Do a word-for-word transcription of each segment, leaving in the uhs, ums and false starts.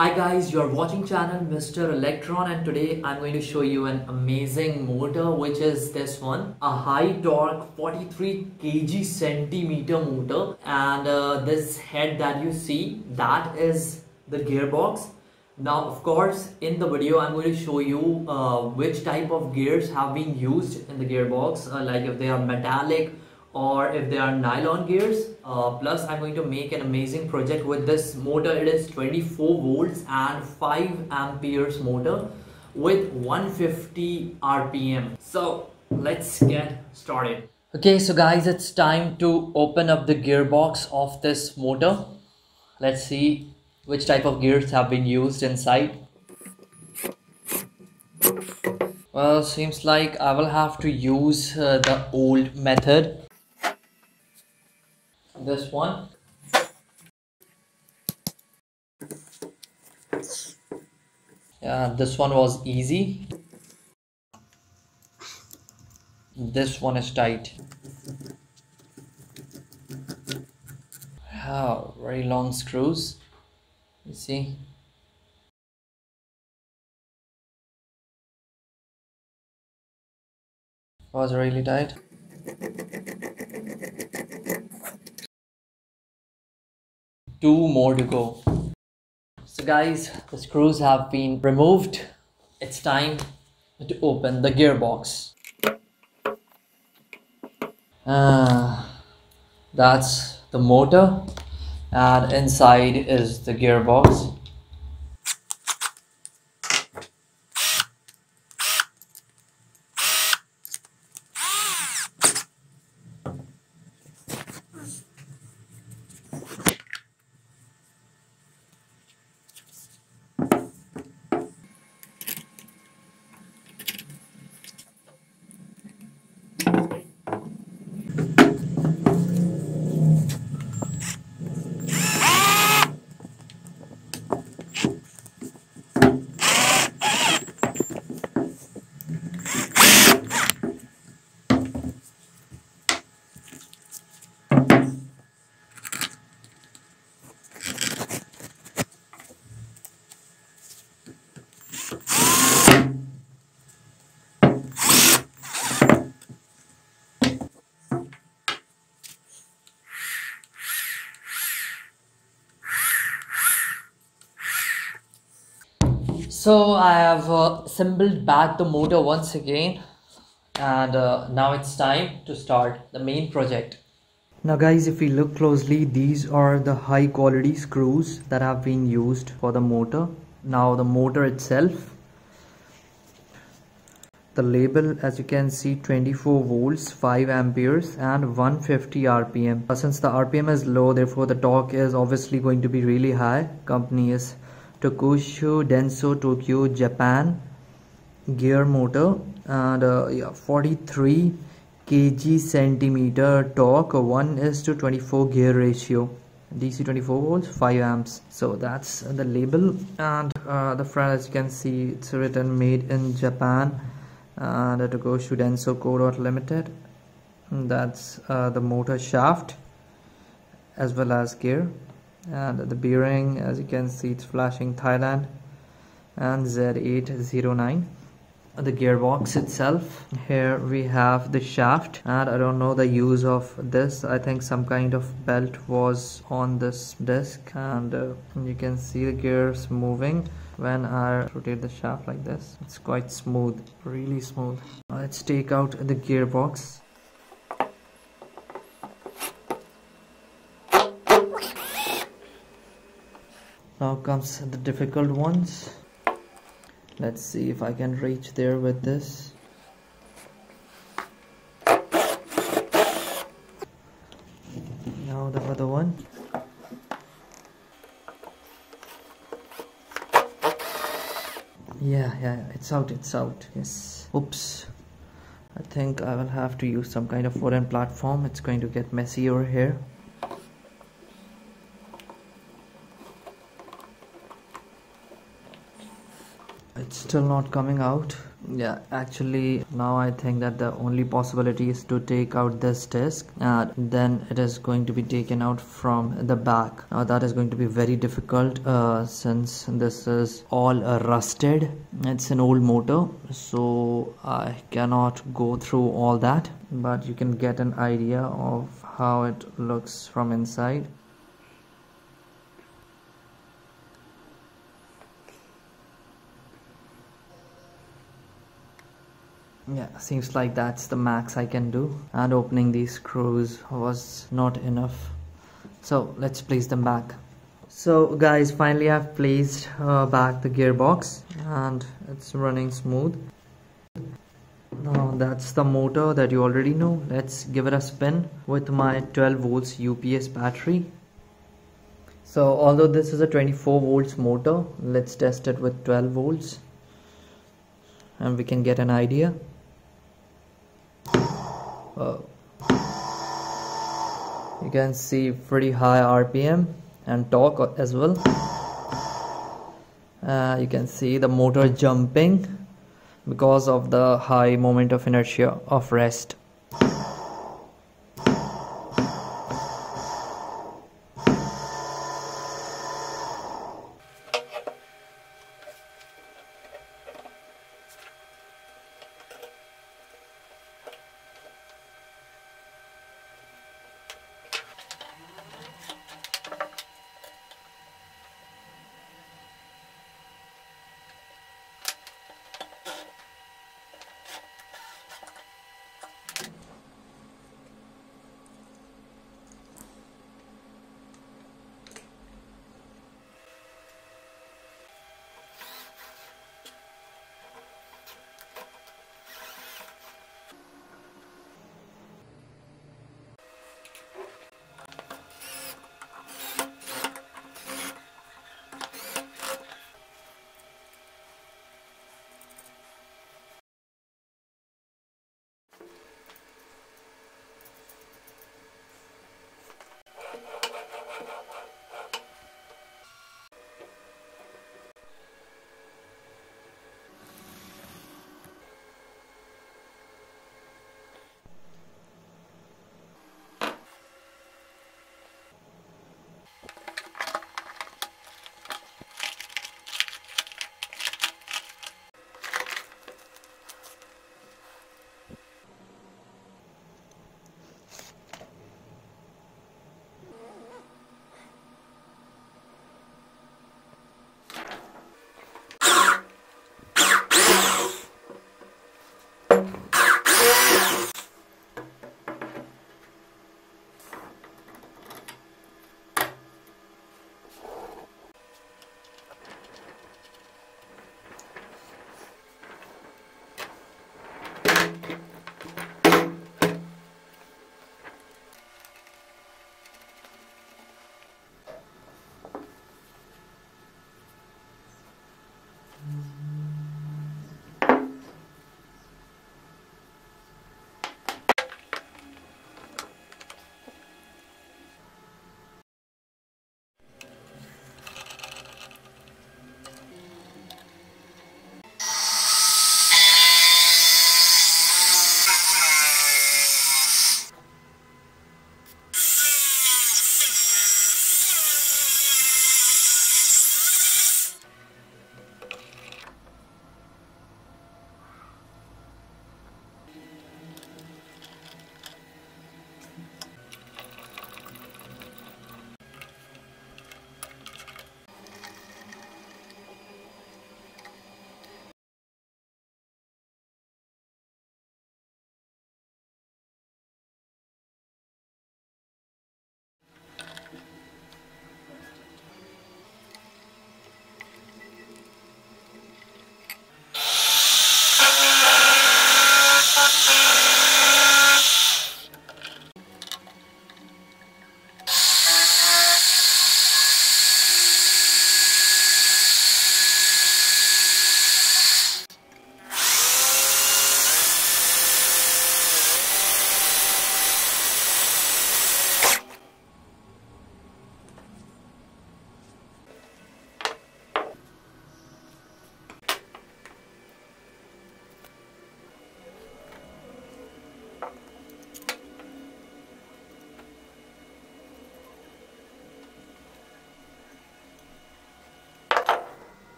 Hi guys, you are watching channel Mister Electron, and today I'm going to show you an amazing motor, which is this one, a high torque forty-three kilograms centimeter motor. And uh, this head that you see, that is the gearbox. Now of course in the video I'm going to show you uh, which type of gears have been used in the gearbox, uh, like if they are metallic or if they are nylon gears. Uh, plus I'm going to make an amazing project with this motor. It is twenty-four volts and five amperes motor with one hundred fifty R P M. So let's get started. Okay, so guys, it's time to open up the gearbox of this motor. Let's see which type of gears have been used inside. Well, seems like I will have to use uh, the old method. This one. Yeah, this one was easy. This one is tight. Oh, very long screws. You see. Was really tight. Two more to go. So guys, the screws have been removed. It's time to open the gearbox. Ah, that's the motor, and inside is the gearbox. So I have uh, assembled back the motor once again, and uh, now it's time to start the main project. Now guys, if we look closely, these are the high quality screws that have been used for the motor. Now the motor itself, the label, as you can see, twenty-four volts, five amperes and one hundred fifty R P M. Since the R P M is low, therefore the torque is obviously going to be really high. Company is Tokushu Denso, Tokyo, Japan. Gear motor, and uh, yeah, forty-three kilograms centimeter torque, one is to twenty-four gear ratio, D C twenty-four volts, five amps. So that's the label, and uh, the front, as you can see, it's written made in Japan, and uh, Tokushu Denso Co. Limited. And that's uh, the motor shaft as well as gear, and the bearing, as you can see, it's flashing Thailand and Z eight zero nine. The gearbox itself, here we have the shaft, and I don't know the use of this. I think some kind of belt was on this disc, and uh, you can see the gears moving when I rotate the shaft like this. It's quite smooth, really smooth. Let's take out the gearbox. Now comes the difficult ones. Let's see if I can reach there with this. Now the other one. Yeah, yeah, it's out, it's out. Yes. Oops. I think I will have to use some kind of wooden platform. It's going to get messy over here. It's still not coming out. Yeah, actually now I think that the only possibility is to take out this disc and then it is going to be taken out from the back. Now that is going to be very difficult uh, since this is all uh, rusted. It's an old motor, so I cannot go through all that, but you can get an idea of how it looks from inside. Yeah, seems like that's the max I can do, and opening these screws was not enough, so let's place them back. So guys, finally I've placed uh, back the gearbox and it's running smooth. Now that's the motor that you already know. Let's give it a spin with my twelve volts U P S battery. So although this is a twenty-four volts motor, let's test it with twelve volts and we can get an idea. Uh, you can see pretty high R P M and torque as well. Uh, you can see the motor jumping because of the high moment of inertia of rest.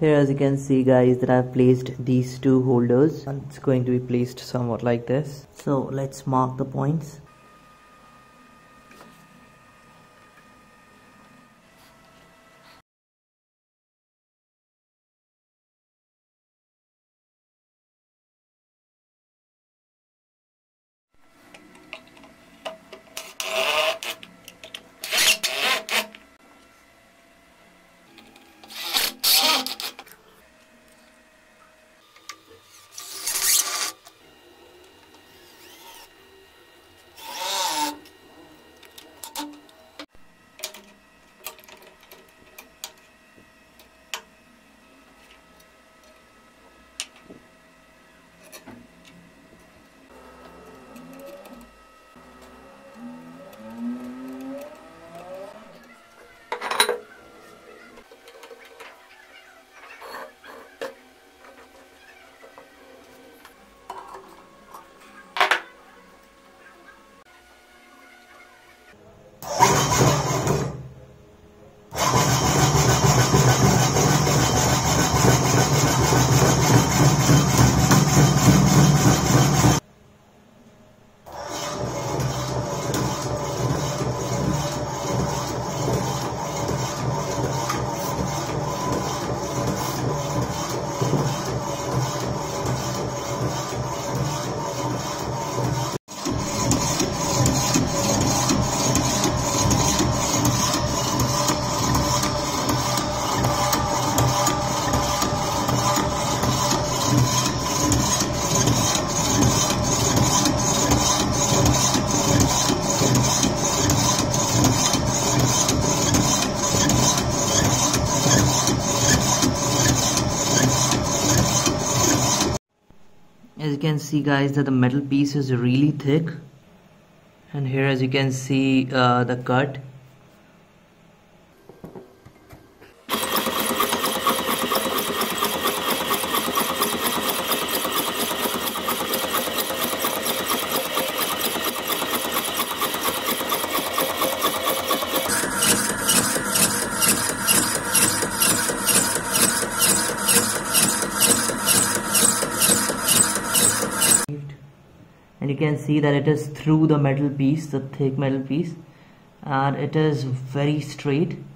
Here, as you can see guys, that I've placed these two holders, and it's going to be placed somewhat like this. So let's mark the points. As you can see guys, that the metal piece is really thick, and here as you can see uh, the cut. And you can see that it is through the metal piece, the thick metal piece, and it is very straight.